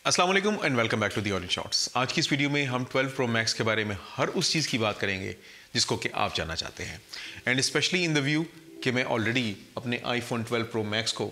अस्सलाम वालेकुम and welcome back to the orange shorts. आज की इस वीडियो में हम 12 प्रो मैक्स के बारे में हर उस चीज़ की बात करेंगे जिसको कि आप जानना चाहते हैं, and specially in the view कि मैं ऑलरेडी अपने आईफोन 12 प्रो मैक्स को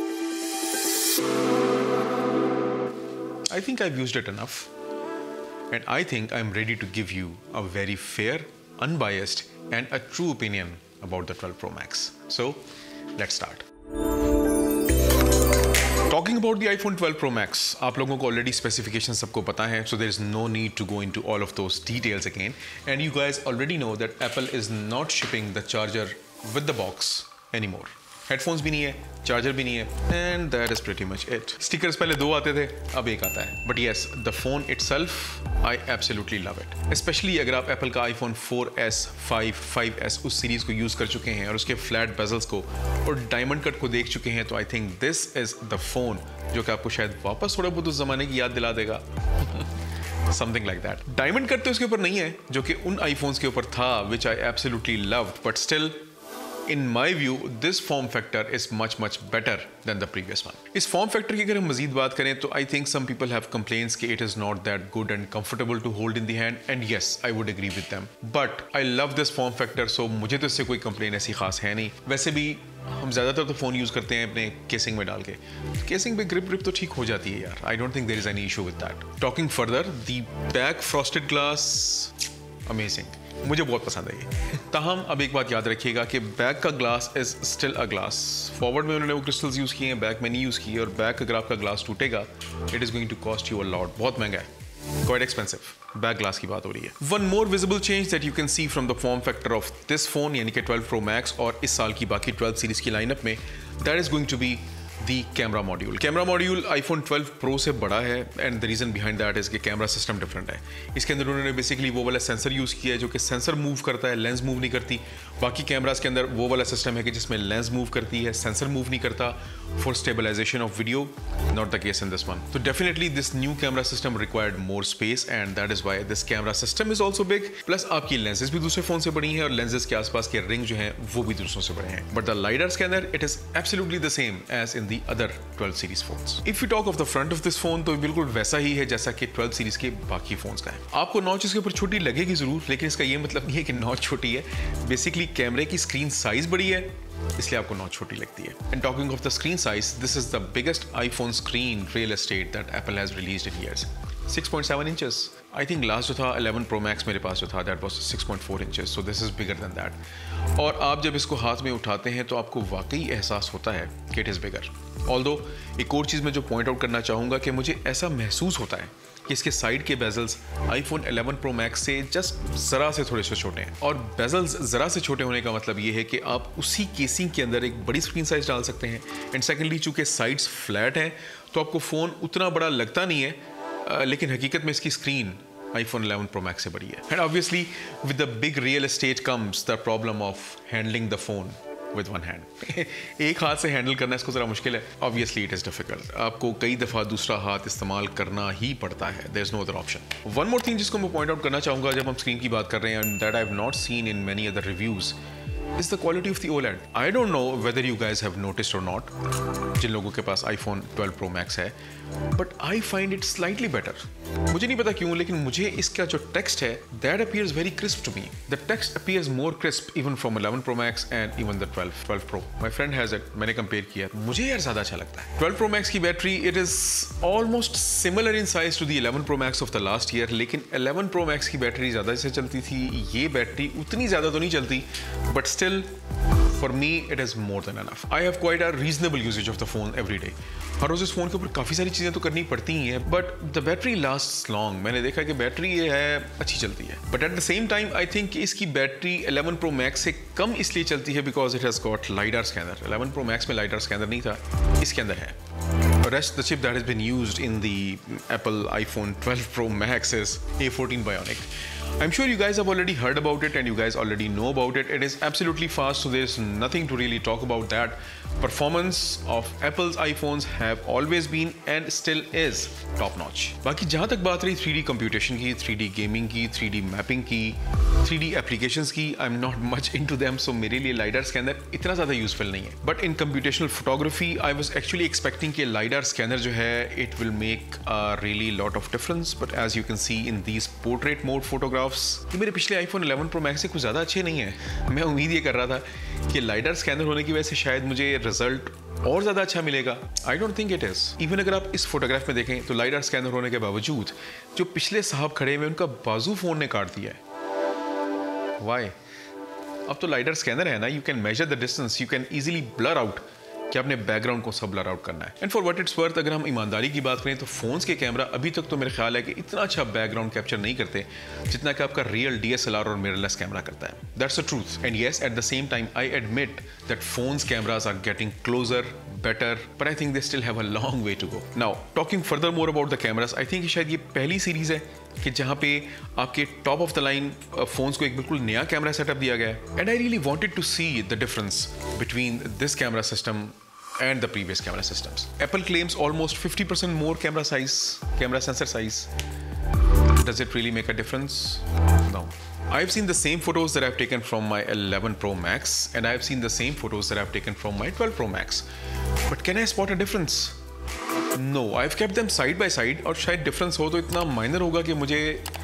I think I used it enough and I think I am ready to give you a very fair, unbiased and a true opinion about the 12 Pro Max. So let's start. Talking about the iPhone 12 Pro Max, आप लोगों को already specification सबको पता है, so there is no need to go into all of those details again. And you guys already know that Apple is not shipping the charger with the box anymore. Headphones भी नहीं है, charger भी नहीं है, and that is pretty much it. Stickers पहले दो आते थे, अब एक आता है, but yes the phone itself I absolutely love it. Specially अगर आप एप्पल का आईफोन 4S, 5, 5S उस सीरीज को यूज कर चुके हैं और उसके फ्लैट बेजल्स को और डायमंड कट को देख चुके हैं, तो I think this is the phone जो कि आपको शायद वापस थोड़ा बहुत उस जमाने की याद दिला देगा। Something like that. Diamond cut तो उसके ऊपर नहीं है जो कि उन आईफोन्स के ऊपर था, which I absolutely loved, but still in my view this form factor is much better than the previous one. इस form factor की अगर हम मजीद बात करें तो I think some people have complaints कि it is not that good and comfortable to hold in the hand, and yes I would agree with them, but I love this form factor, so मुझे तो इससे कोई complain ऐसी खास है नहीं। वैसे भी हम ज़्यादातर तो फ़ोन यूज़ करते हैं अपने केसिंग में डाल के, केसिंग पे ग्रिप तो ठीक हो जाती है यार। I don't think there is any issue with that. Talking further, the back frosted glass amazing, मुझे बहुत पसंद है ये। ताहम अब एक बात याद रखिएगा कि बैक का glass is still a glass. Forward में उन्होंने वो क्रिस्टल्स यूज़ किए हैं, बैक में नहीं यूज़ किए, और बैक अगर आपका ग्लास टूटेगा it is going to cost you a lot, बहुत महंगा है, quite expensive। बैक ग्लास की बात हो रही है। One more visible change that you can see from the form factor of this phone, यानी कि 12 प्रो मैक्स और इस साल की बाकी 12 सीरीज की लाइनअप में, that is going to be the camera module. Camera module iPhone 12 Pro से बड़ा है, and the reason behind that is कि कैमरा सिस्टम डिफरेंट है। इसके अंदर उन्होंने बेसिकली वो वाला सेंसर यूज़ किया है जो कि सेंसर मूव करता है, लेंस मूव नहीं करती। बाकी कैमरास के अंदर वो वाला सिस्टम है कि जिसमें लेंस मूव करती है, सेंसर मूव नहीं करता। For stabilization of video, not the case in this one. तो definitely this new camera system required more space, and that is why this camera system is also big. Plus आपकी lenses भी दूसरे phone से बड़ी हैं, और lenses के आसपास के रिंग जो हैं वो भी दूसरों से बड़े हैं, बट द लाइडर्स के अंदर it is absolutely the same as in the other 12 series phones. If you talk of the front of this phone, तो बिल्कुल वैसा ही है जैसा कि 12 सीरीज के बाकी फोन्स का है। आपको नॉच इसके ऊपर छोटी लगेगी जरूर, लेकिन इसका ये मतलब नहीं है कि नॉच छोटी है। बेसिकली कैमरे की स्क्रीन साइज बड़ी है, इसलिए आपको नॉच छोटी लगती है। And talking of the screen size, this is the biggest iPhone screen real estate that Apple has released in years. 6.7 inches. I think last जो था 11 प्रो मैक्स मेरे पास जो था, that was 6.4 inches, so this is bigger than that. और आप जब इसको हाथ में उठाते हैं तो आपको वाकई एहसास होता है कि इट इज़ बिगर। ऑल्दो एक और चीज़ मैं जो पॉइंट आउट करना चाहूँगा कि मुझे ऐसा महसूस होता है कि इसके साइड के बेजल्स आईफोन 11 प्रो मैक्स से जस्ट ज़रा से थोड़े से छोटे हैं। और बेजल्स ज़रा से छोटे होने का मतलब ये है कि आप उसी केसिंग के अंदर एक बड़ी स्क्रीन साइज डाल सकते हैं। एंड सेकेंडली, चूँकि साइड्स फ्लैट हैं तो आपको फ़ोन उतना बड़ा लगता नहीं है, लेकिन हकीकत में इसकी स्क्रीन आईफोन 11 प्रो मैक्स से बड़ी है। And obviously with the big real estate comes the problem of handling the phone with one hand. एक हाथ से हैंडल करना इसको ज़रा मुश्किल है। ऑब्वियसली इट इज़ डिफिकल्ट, आपको कई दफ़ा दूसरा हाथ इस्तेमाल करना ही पड़ता है, there is no other option. One more thing जिसको मैं पॉइंट आउट करना चाहूँगा जब हम स्क्रीन की बात कर रहे हैं, and that I have not seen in many other reviews, is the quality of the OLED. I don't know whether you guys have noticed or not, जिन लोगों के पास iPhone 12 Pro Max है, but I find it slightly better. मुझे नहीं पता क्यों, लेकिन मुझे इसका जो टेक्स्ट है that appears very crisp to me. The text appears more crisp even from 11 Pro Max and even the 12 Pro. My friend has it. मैंने कंपेयर किया, मुझे यार ज़्यादा अच्छा लगता है। 12 Pro Max की battery it is almost similar in size to the 11 Pro Max of the last year, लेकिन 11 Pro Max की बैटरी ज़्यादा से चलती थी, ये बैटरी उतनी ज़्यादा तो नहीं चलती, but still for me it is more than enough. I have quite a reasonable usage of the phone every day. हर रोज़ इस फ़ोन के ऊपर काफ़ी सारी चीज़ें तो करनी पड़ती ही हैं, but the battery lasts long. मैंने देखा कि बैटरी ये है अच्छी चलती है, but at the same time I think इसकी बैटरी 11 प्रो मैक्स से कम इसलिए चलती है because it has got lidar scanner. 11 Pro Max में लाइडर स्कैनर नहीं था, इसके अंदर है। Rest the chip that has been used in the Apple iPhone 12 Pro Max is A14 Bionic. I'm sure you guys have already heard about it and you guys already know about it. It is absolutely fast, so there's nothing to really talk about that. Performance of Apple's iPhones have always been and still is top notch. बाकी जहाँ तक बात रही 3D computation की, 3D gaming की, 3D mapping की, 3D applications की, I am not much into them, so मेरे लिए लाइडार स्कैनर इतना ज़्यादा यूजफुल नहीं है. But in computational photography I was actually expecting कि लाइडार स्कैनर जो है it will make a really lot of difference. But as you can see in these portrait mode photographs, ये मेरे पिछले iPhone 11 Pro Max से कुछ ज़्यादा अच्छे नहीं है. मैं उम्मीद ये कर रहा था कि लाइडार स्कैनर होने की वजह से शायद मुझे रिजल्ट और ज़्यादा अच्छा मिलेगा. I don't think it is. Even अगर आप इस फोटोग्राफ में देखें तो लाइडार स्कैनर होने के बावजूद जो पिछले साहब खड़े हुए उनका बाजू फ़ोन ने काट दिया है. वाई? अब तो लाइडार स्कैनर है ना, you can measure the distance, you can easily blur out कि आपने बैकग्राउंड को सब ब्लर आउट करना है. And for what it's worth, अगर हम ईमानदारी की बात करें तो फोन्स के कैमरा अभी तक तो मेरे ख्याल है कि इतना अच्छा बैकग्राउंड कैप्चर नहीं करते जितना कि आपका रियल DSLR और मिररलेस कैमरा करता है. That's the truth. And yes, at the same time I admit that phones cameras are getting closer, better, but I think they still have a long way to go. Now, talking further more about the cameras, I think शायद ये पहली series है कि जहाँ पे आपके top of the line phones को एक बिल्कुल नया कैमरा सेटअप दिया गया है. And I really wanted to see the difference between this camera system and the previous camera systems. Apple claims almost 50% more camera sensor size. Does it really make a difference? No. I've seen the same photos that I've taken from my 11 Pro Max and I've seen the same photos that I've taken from my 12 Pro Max. But can I spot a difference? No. I've kept them side by side और शायद difference हो तो इतना minor होगा कि मुझे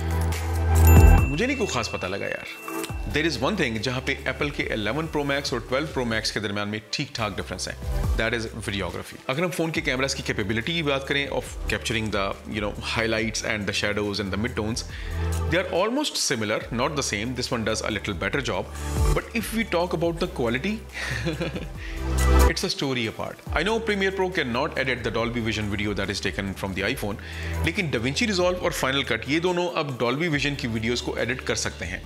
नहीं कोई खास पता लगा यार. There is one thing जहाँ पे Apple के 11 Pro Max और 12 Pro Max के दरमियान में ठीक ठाक डिफरेंस है. That is videography. अगर हम फोन के कैमरास की कैपेबिलिटी की बात करें of capturing the highlights and the shadows and the midtones, they are almost similar, not the same. This one does a little better job. But if we talk about the quality, it's a story apart. I know Premiere Pro cannot edit the Dolby Vision video that is taken from the iPhone, लेकिन DaVinci Resolve और Final Cut ये दोनों अब Dolby Vision की videos को edit कर सकते हैं.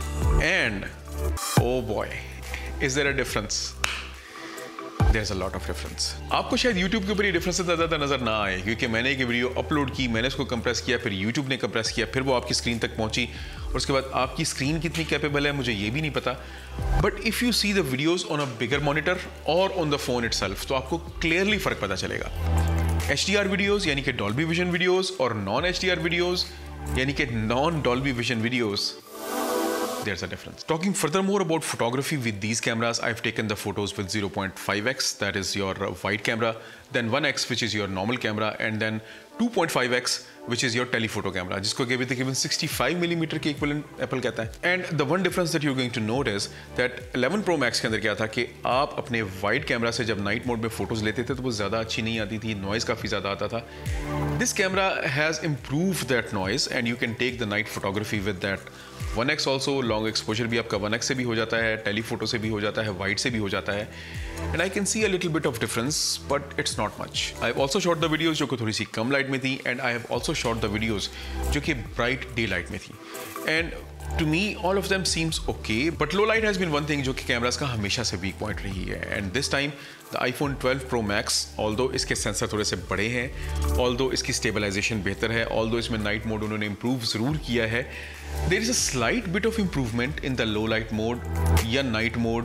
And oh boy, is there a difference? There's a lot of difference. आपको शायद YouTube के ऊपर ये डिफरेंस ज़्यादा नजर ना आए क्योंकि मैंने एक वीडियो अपलोड की, मैंने उसको कंप्रेस किया, फिर YouTube ने कंप्रेस किया, फिर वो आपकी स्क्रीन तक पहुंची और उसके बाद आपकी स्क्रीन कितनी कैपेबल है मुझे ये भी नहीं पता. But if you see the videos on a bigger monitor और ऑन द फोन इटसेल्फ तो आपको क्लियरली फ़र्क पता चलेगा. HDR वीडियोज़ यानी कि डॉल्बी विजन वीडियोज़ और नॉन HDR वीडियोज़ यानी कि non Dolby Vision videos, there's a difference. Talking furthermore about photography with these cameras, I've taken the photos with 0.5x, that is your wide camera, then 1x which is your normal camera, and then 2.5x which is your telephoto camera, जिसको कभी तकरीबन 65mm के equivalent Apple कहता है. And the one difference that you're going to note is that 11 Pro Max के अंदर क्या था कि आप अपने वाइड कैमरा से जब नाइट मोड में फोटोज लेते थे तो वो ज़्यादा अच्छी नहीं आती थी, नॉइज़ काफ़ी ज़्यादा आता था. This camera has improved that noise and you can take the night photography with that 1x also. Long exposure भी आपका 1x से भी हो जाता है, टेलीफोटो से भी हो जाता है, वाइड से भी हो जाता है. And I can see a little bit of difference but it's not much. I have also shot the videos जो कि थोड़ी सी कम लाइट में थी and I have also shot the videos जो कि ब्राइट डे लाइट में थी. And to me all of them seems okay, but low light has been one thing जो कि कैमरास का हमेशा से वीक पॉइंट रही है. And this time the iPhone 12 Pro Max, although इसके सेंसर थोड़े से बड़े हैं, although इसकी स्टेबलाइजेशन बेहतर है, although इसमें नाइट मोड उन्होंने इम्प्रूव ज़रूर किया है, there is a slight bit of improvement in the low light mode या night mode,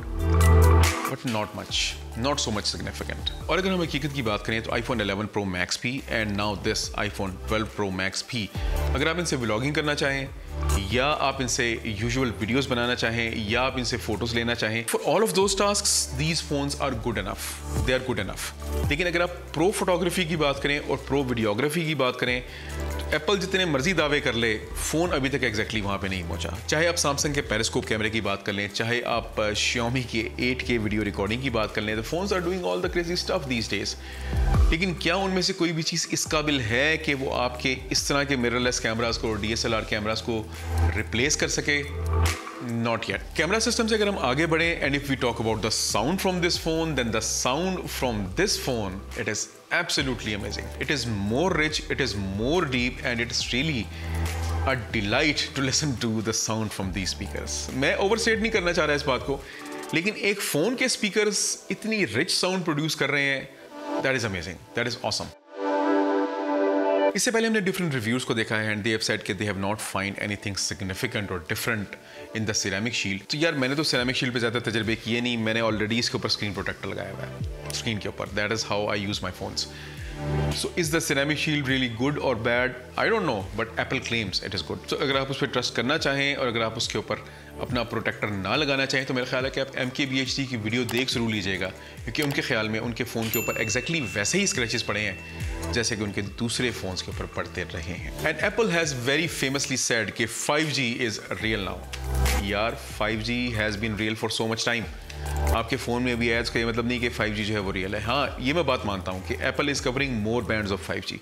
but not much, not so much significant. और अगर हम हकीकत की बात करें तो iPhone 11 Pro Max भी and now this iPhone 12 Pro Max भी, अगर आप इनसे व्लॉगिंग करना चाहें या आप इनसे यूजुअल वीडियोस बनाना चाहें या आप इनसे फोटोज लेना चाहें, for all of those tasks these phones are good enough, they are good enough. लेकिन अगर आप प्रो फोटोग्राफी की बात करें और प्रो वीडियोग्राफी की बात करें तो एप्पल जितने मर्जी दावे कर ले, फ़ोन अभी तक एग्जैक्टली वहाँ पे नहीं पहुँचा. चाहे आप सैमसंग के पेरिस्कोप कैमरे की बात कर लें, चाहे आप Xiaomi के 8K वीडियो रिकॉर्डिंग की बात कर लें, the phones are doing all the crazy stuff these days. लेकिन क्या उनमें से कोई भी चीज़ इस काबिल है कि वो आपके इस तरह के मिररलेस कैमरास को और DSLR कैमरास को रिप्लेस कर सके? Not yet. कैमरा सिस्टम से अगर हम आगे बढ़े and if we talk about the sound from this phone, then the sound from this phone, it is absolutely amazing. It is more rich, it is more deep, and it is really a delight to listen to the sound from these speakers. मैं overstate नहीं करना चाह रहा इस बात को, लेकिन एक फोन के स्पीकर्स इतनी रिच साउंड प्रोड्यूस कर रहे हैं, that is amazing, that is awesome. इससे पहले हमने डिफरेंट रिव्यूज को देखा है एंड दे हैव सेड कि they have not find anything significant और different in the ceramic shield. तो यार मैंने तो सिरेमिक शील्ड पे ज़्यादा तजर्बे किए नहीं, मैंने ऑलरेडी इसके ऊपर स्क्रीन प्रोटेक्टर लगाया हुआ है स्क्रीन के ऊपर। That is how I use my phones. So is the ceramic shield really good or bad? I don't know, but Apple claims it is good. So अगर आप उस पर ट्रस्ट करना चाहें और अगर आप उसके ऊपर अपना प्रोटेक्टर ना लगाना चाहें तो मेरा ख्याल है कि आप MKBHD की वीडियो देख जरूर लीजिएगा, क्योंकि उनके ख्याल में उनके फ़ोन के ऊपर एग्जैक्टली वैसे ही स्क्रैचेस पड़े हैं जैसे कि उनके दूसरे फ़ोन्स के ऊपर पड़ते रहे हैं। And Apple has very famously said कि 5G is real now. यार 5G has been real for so much time. आपके फ़ोन में भी एड्स का ये मतलब नहीं कि 5G जो है वो रियल है। हाँ, ये मैं बात मानता हूँ कि Apple is covering more bands of 5G.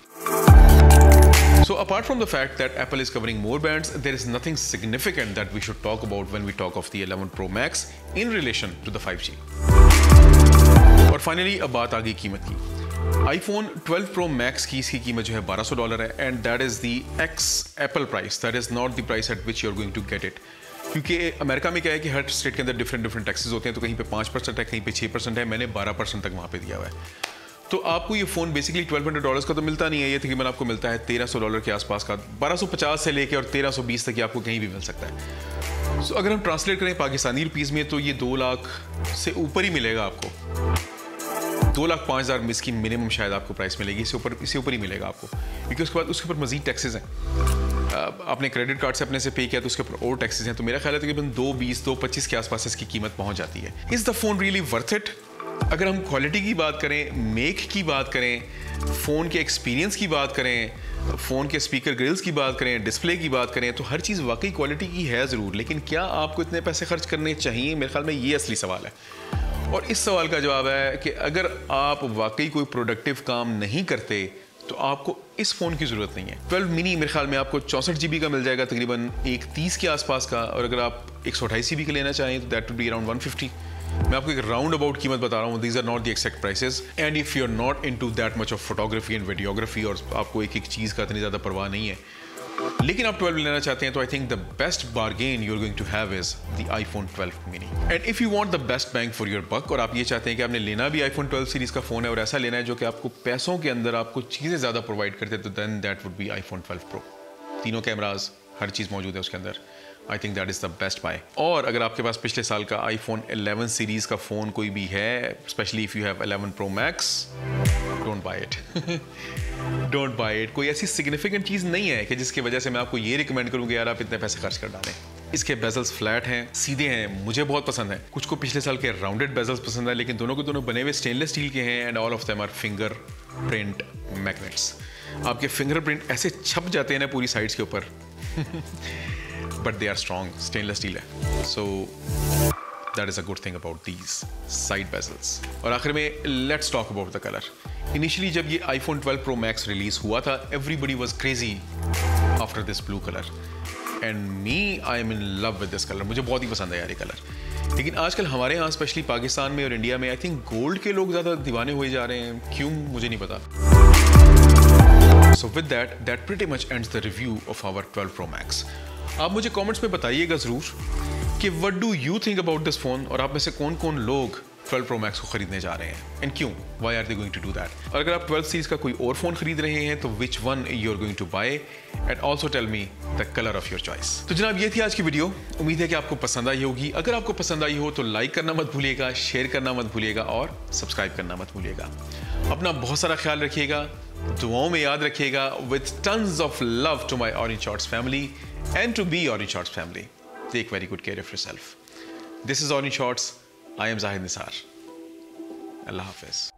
So apart from the fact that Apple is covering more bands, there is nothing significant that we should talk about when we talk of the 11 Pro Max in relation to the 5G. और finally अब बात आ गई कीमत की। iPhone 12 Pro Max की इसकी कीमत जो है $1200 है and that is the ex Apple price, that is not the price at which you are going to get it. क्योंकि अमेरिका में क्या है कि हर स्टेट के अंदर डिफरेंट टैक्सेस होते हैं, तो कहीं पे 5% है, कहीं पे 6% है, मैंने 12% तक वहाँ पे दिया हुआ है। तो आपको ये फ़ोन बेसिकली $1200 का तो मिलता नहीं है, ये तकरीबन आपको मिलता है $1300 के आसपास का, 1250 से लेके और 1320 तक आपको कहीं भी मिल सकता है। सो अगर हम ट्रांसलेट करें पाकिस्तानी रुपीज़ में तो ये 2 लाख से ऊपर ही मिलेगा आपको। 2,05,000 इसकी मिनिमम शायद आपको प्राइस मिलेगी, इससे ऊपर ही मिलेगा आपको, क्योंकि उसके बाद उसके ऊपर मजीद टैक्सेस हैं। आपने क्रेडिट कार्ड से अपने से पे किया तो उसके ऊपर और टैक्सेस हैं, तो मेरा ख्याल है तकरीबन 220 225 के आसपास इसकी कीमत पहुंच जाती है। Is the phone really worth it? अगर हम क्वालिटी की बात करें, मेक की बात करें, फ़ोन के एक्सपीरियंस की बात करें, फ़ोन के स्पीकर ग्रिल्स की बात करें, डिस्प्ले की बात करें, तो हर चीज़ वाकई क्वालिटी की है ज़रूर, लेकिन क्या आपको इतने पैसे खर्च करने चाहिए? मेरे ख्याल में ये असली सवाल है। और इस सवाल का जवाब है कि अगर आप वाकई कोई प्रोडक्टिव काम नहीं करते तो आपको इस फ़ोन की ज़रूरत नहीं है। 12 मिनी मेरे ख्याल में आपको 64 GB का मिल जाएगा, तकरीबन 130 के आसपास का, और अगर आप 128 GB का लेना चाहें तो दैट वुड बी अराउंड 150। मैं आपको एक राउंड अबाउट कीमत बता रहा हूँ, these are not the exact prices. And if you are not into that much of photography and videography और आपको एक एक चीज़ का इतनी ज़्यादा परवाह नहीं है, लेकिन आप 12 लेना चाहते हैं, तो I think the best bargain you are going to have is the iPhone 12 mini। And if you want the best bang for your buck, और आप ये चाहते हैं कि आपने लेना भी iPhone 12 सीरीज का फोन है और ऐसा लेना है जो कि आपको पैसों के अंदर आपको चीज़ें ज़्यादा प्रोवाइड करते हैं, तो then that would be iPhone 12 Pro। तीनों कैमराज, हर चीज़ मौजूद है उसके अंदर। I think that is the best buy. और अगर आपके पास पिछले साल का iPhone 11 सीरीज़ का फ़ोन कोई भी है, specially if you have 11 Pro Max, don't buy it. Don't buy it. कोई ऐसी सिग्निफिकेंट चीज़ नहीं है कि जिसकी वजह से मैं आपको ये रिकमेंड करूँ कि यार आप इतने पैसे खर्च कर डालें। इसके बेजल्स फ्लैट हैं, सीधे हैं, मुझे बहुत पसंद है। कुछ को पिछले साल के राउंडेड बेजल्स पसंद है, लेकिन दोनों के दोनों बने हुए स्टेनलेस स्टील के हैं and all of them are fingerprint magnets. आपके फिंगरप्रिंट ऐसे छप जाते हैं ना पूरी साइड्स के ऊपर, but they are strong, stainless steel है। So that is a good thing about these side bezels। और आखिर में let's talk about the color। Initially जब ये iPhone 12 Pro Max रिलीज हुआ था, everybody was crazy after this blue color and me I am in love with this color। मुझे बहुत ही पसंद है यार ये कलर। लेकिन आजकल हमारे यहाँ स्पेशली पाकिस्तान में और इंडिया में आई थिंक गोल्ड के लोग ज़्यादा दीवाने हुए जा रहे हैं, क्यों मुझे नहीं पता। So with that pretty much ends the review of our 12 Pro Max। आप मुझे कमेंट्स में बताइएगा ज़रूर कि what do you think about this phone, और आप में से कौन कौन लोग 12 Pro Max को खरीदने जा रहे हैं एंड क्यों, why are they going to do that. और अगर आप 12 सीरीज का कोई और फोन खरीद रहे हैं तो which one you are going to buy, and also tell me the colour of your choice. तो जनाब ये थी आज की वीडियो, उम्मीद है कि आपको पसंद आई होगी। अगर आपको पसंद आई हो तो लाइक करना मत भूलिएगा, शेयर करना मत भूलिएगा और सब्सक्राइब करना मत भूलिएगा। अपना बहुत सारा ख्याल रखिएगा, दुआओं में याद रखिएगा। With tons of love to my orange shorts family and to be Orange Shorts family, take very good care of yourself। This is Orange Shorts। I am Zahid Nisar। Allah Hafiz।